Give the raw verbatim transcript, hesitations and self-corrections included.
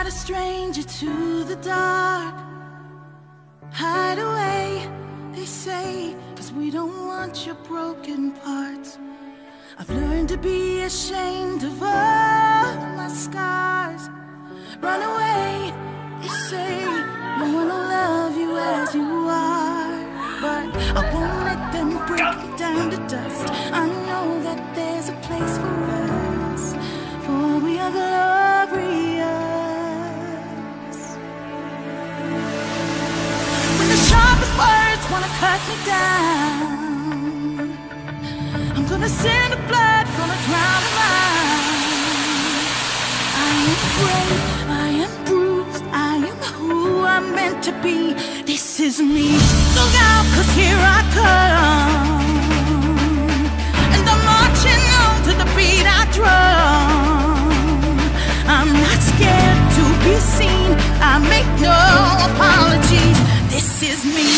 a stranger to the dark. Hide away, they say, 'cause we don't want your broken parts. I've learned to be ashamed of all my scars. Run away, they say, no one will love you as you are. But I won't let them break me down to dust. I know that there's a place for us, for we are glorious. When the sharpest words wanna cut me down, I'm gonna send the blood, gonna drown them out. I am brave, I am bruised, I am who I'm meant to be. This is me. Look out, 'cause here I come, and I'm marching on to the beat I drum. I'm not scared to be seen, I make no apologies. This is me.